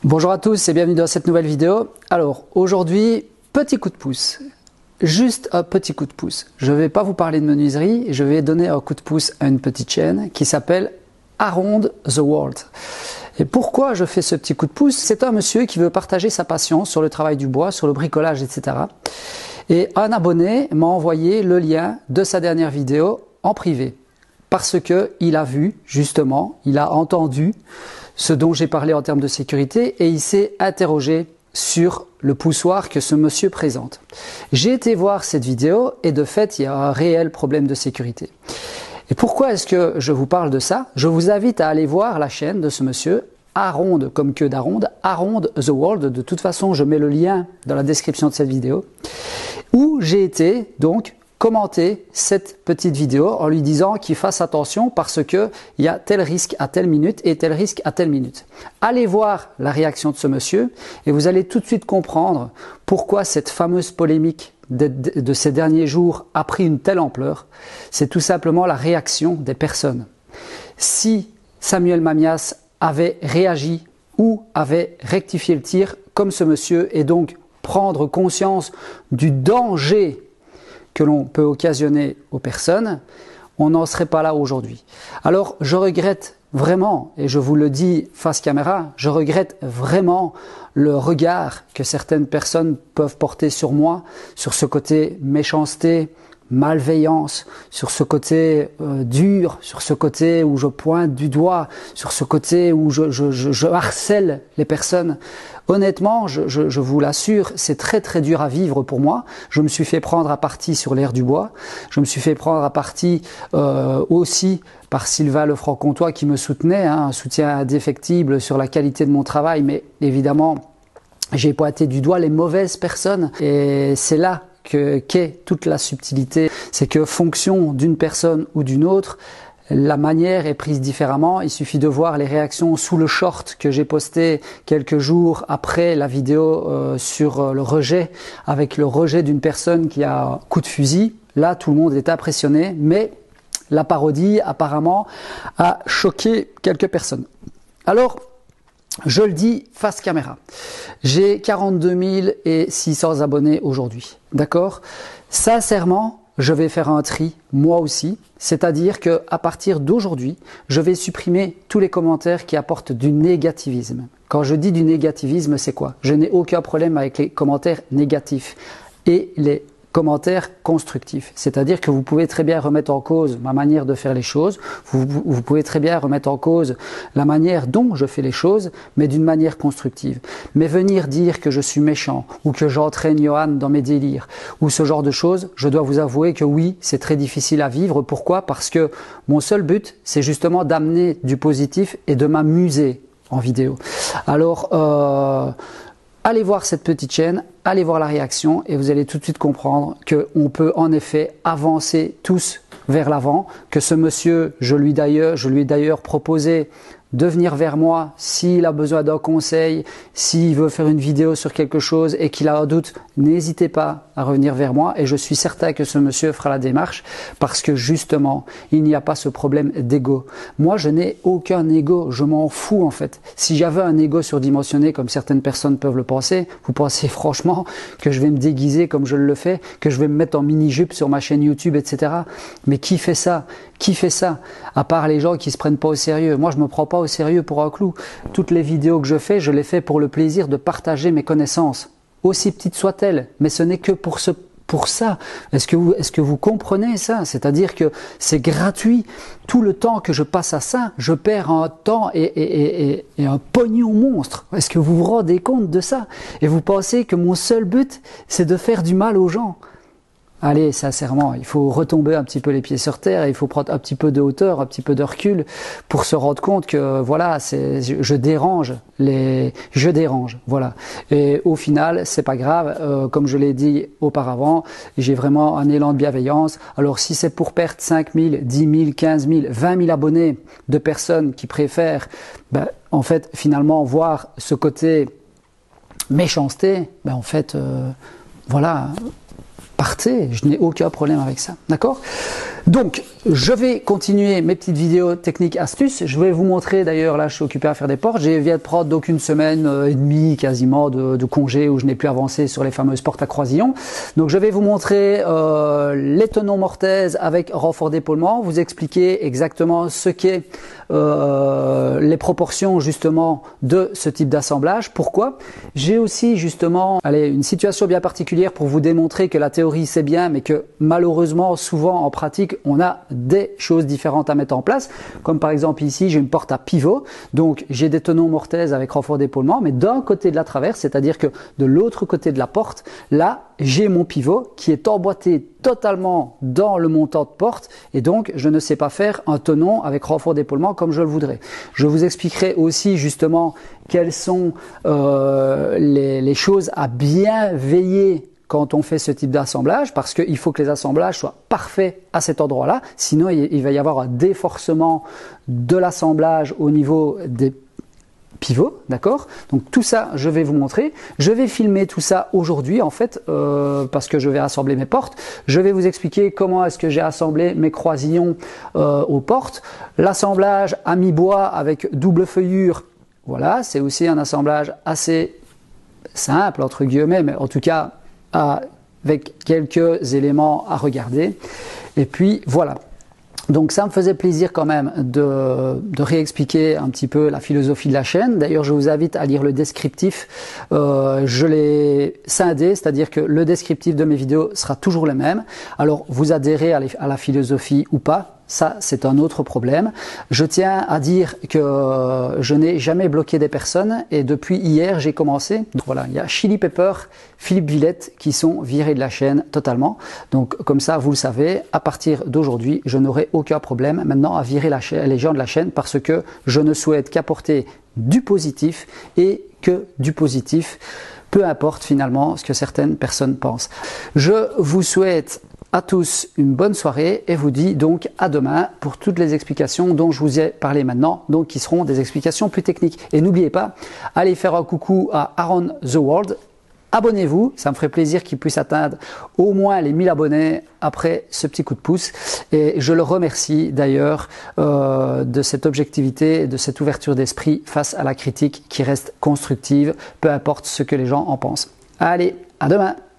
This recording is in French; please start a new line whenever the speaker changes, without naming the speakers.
Bonjour à tous et bienvenue dans cette nouvelle vidéo. Alors aujourd'hui, petit coup de pouce, juste un petit coup de pouce. Je ne vais pas vous parler de menuiserie, je vais donner un coup de pouce à une petite chaîne qui s'appelle Around the World. Et pourquoi je fais ce petit coup de pouce? C'est un monsieur qui veut partager sa passion sur le travail du bois, sur le bricolage, etc. Et un abonné m'a envoyé le lien de sa dernière vidéo en privé. Parce qu'il a vu, justement, il a entendu ce dont j'ai parlé en termes de sécurité et il s'est interrogé sur le poussoir que ce monsieur présente. J'ai été voir cette vidéo et de fait, il y a un réel problème de sécurité. Et pourquoi est-ce que je vous parle de ça? Je vous invite à aller voir la chaîne de ce monsieur, Around, comme queue d'aronde, Around the World. De toute façon, je mets le lien dans la description de cette vidéo, où j'ai été donc commenter cette petite vidéo en lui disant qu'il fasse attention parce que il y a tel risque à telle minute et tel risque à telle minute. Allez voir la réaction de ce monsieur et vous allez tout de suite comprendre pourquoi cette fameuse polémique de ces derniers jours a pris une telle ampleur. C'est tout simplement la réaction des personnes. Si Samuel Mamias avait réagi ou avait rectifié le tir comme ce monsieur et donc prendre conscience du danger que l'on peut occasionner aux personnes, on n'en serait pas là aujourd'hui. Alors je regrette vraiment, et je vous le dis face caméra, je regrette vraiment le regard que certaines personnes peuvent porter sur moi, sur ce côté méchanceté, malveillance, sur ce côté dur, sur ce côté où je pointe du doigt, sur ce côté où je harcèle les personnes. Honnêtement, je vous l'assure, c'est très très dur à vivre pour moi. Je me suis fait prendre à partie sur l'air du bois. Je me suis fait prendre à partie aussi par Sylvain Lefranc-Comtois qui me soutenait, un soutien indéfectible sur la qualité de mon travail. Mais évidemment, j'ai pointé du doigt les mauvaises personnes. Et c'est là qu'est toute la subtilité. C'est que fonction d'une personne ou d'une autre, la manière est prise différemment. Il suffit de voir les réactions sous le short que j'ai posté quelques jours après la vidéo sur le rejet, avec le rejet d'une personne qui a un coup de fusil. Là, tout le monde est impressionné, mais la parodie apparemment a choqué quelques personnes. Alors, je le dis face caméra, j'ai 42 600 abonnés aujourd'hui, d'accord? Sincèrement, je vais faire un tri, moi aussi, c'est-à-dire qu'à partir d'aujourd'hui, je vais supprimer tous les commentaires qui apportent du négativisme. Quand je dis du négativisme, c'est quoi? Je n'ai aucun problème avec les commentaires négatifs et les commentaires constructifs. C'est-à-dire que vous pouvez très bien remettre en cause ma manière de faire les choses, vous pouvez très bien remettre en cause la manière dont je fais les choses, mais d'une manière constructive. Mais venir dire que je suis méchant ou que j'entraîne Johan dans mes délires ou ce genre de choses, je dois vous avouer que oui, c'est très difficile à vivre. Pourquoi? Parce que mon seul but, c'est justement d'amener du positif et de m'amuser en vidéo. Alors, allez voir cette petite chaîne, allez voir la réaction et vous allez tout de suite comprendre qu'on peut en effet avancer tous vers l'avant, que ce monsieur, je lui ai d'ailleurs proposé de venir vers moi s'il a besoin d'un conseil, s'il veut faire une vidéo sur quelque chose et qu'il a un doute, n'hésitez pas à revenir vers moi et je suis certain que ce monsieur fera la démarche parce que justement, il n'y a pas ce problème d'ego. Moi, je n'ai aucun ego, je m'en fous en fait. Si j'avais un ego surdimensionné comme certaines personnes peuvent le penser, vous pensez franchement que je vais me déguiser comme je le fais, que je vais me mettre en mini-jupe sur ma chaîne YouTube, etc. Mais qui fait ça? Qui fait ça? À part les gens qui se prennent pas au sérieux. Moi, je me prends pas au sérieux pour un clou. Toutes les vidéos que je les fais pour le plaisir de partager mes connaissances, aussi petites soient-elles, mais ce n'est que pour ça. Est-ce que vous comprenez ça? C'est-à-dire que c'est gratuit. Tout le temps que je passe à ça, je perds un temps et un pognon monstre. Est-ce que vous vous rendez compte de ça? Et vous pensez que mon seul but, c'est de faire du mal aux gens? Allez, sincèrement, il faut retomber un petit peu les pieds sur terre, il faut prendre un petit peu de hauteur, un petit peu de recul pour se rendre compte que voilà, je dérange, voilà. Et au final, c'est pas grave, comme je l'ai dit auparavant, j'ai vraiment un élan de bienveillance. Alors si c'est pour perdre 5 000, 10 000, 15 000, 20 000 abonnés de personnes qui préfèrent, en fait, finalement, voir ce côté méchanceté, en fait, voilà. Partez, je n'ai aucun problème avec ça, d'accord? Donc, Je vais continuer mes petites vidéos techniques astuces. Je vais vous montrer, d'ailleurs, là je suis occupé à faire des portes. Je viens de prendre donc une semaine et demie quasiment de congé où je n'ai plus avancé sur les fameuses portes à croisillon. Donc je vais vous montrer les tenons mortaises avec renfort d'épaulement, vous expliquer exactement ce qu'est les proportions justement de ce type d'assemblage. Pourquoi? J'ai aussi justement une situation bien particulière pour vous démontrer que la théorie c'est bien, mais que malheureusement souvent en pratique on a des choses différentes à mettre en place, comme par exemple ici j'ai une porte à pivot, donc j'ai des tenons mortaises avec renfort d'épaulement, mais d'un côté de la traverse, c'est-à-dire que de l'autre côté de la porte, là j'ai mon pivot qui est emboîté totalement dans le montant de porte, et donc je ne sais pas faire un tenon avec renfort d'épaulement comme je le voudrais. Je vous expliquerai aussi justement quelles sont les choses à bien veiller quand on fait ce type d'assemblage, parce qu'il faut que les assemblages soient parfaits à cet endroit-là, sinon il va y avoir un déforcement de l'assemblage au niveau des pivots, d'accord? Donc tout ça, je vais vous montrer. Je vais filmer tout ça aujourd'hui, en fait, parce que je vais assembler mes portes. Je vais vous expliquer comment est-ce que j'ai assemblé mes croisillons aux portes. L'assemblage à mi-bois avec double feuillure, voilà, c'est aussi un assemblage assez simple, entre guillemets, mais en tout cas, avec quelques éléments à regarder. Et puis voilà. Donc ça me faisait plaisir quand même de réexpliquer un petit peu la philosophie de la chaîne. D'ailleurs, je vous invite à lire le descriptif. Je l'ai scindé, c'est-à-dire que le descriptif de mes vidéos sera toujours le même. Alors, vous adhérez à la philosophie ou pas, ça c'est un autre problème. Je tiens à dire que je n'ai jamais bloqué des personnes et depuis hier j'ai commencé. Donc voilà, il y a Chili Pepper, Philippe Villette qui sont virés de la chaîne totalement. Donc comme ça vous le savez, à partir d'aujourd'hui je n'aurai aucun problème maintenant à virer les gens de la chaîne parce que je ne souhaite qu'apporter du positif et que du positif, peu importe finalement ce que certaines personnes pensent. Je vous souhaite à tous une bonne soirée et vous dis donc à demain pour toutes les explications dont je vous ai parlé maintenant, donc qui seront des explications plus techniques. Et n'oubliez pas, allez faire un coucou à Aaron The World, abonnez-vous, ça me ferait plaisir qu'il puisse atteindre au moins les 1000 abonnés après ce petit coup de pouce. Et je le remercie d'ailleurs de cette objectivité, de cette ouverture d'esprit face à la critique qui reste constructive, peu importe ce que les gens en pensent. Allez, à demain!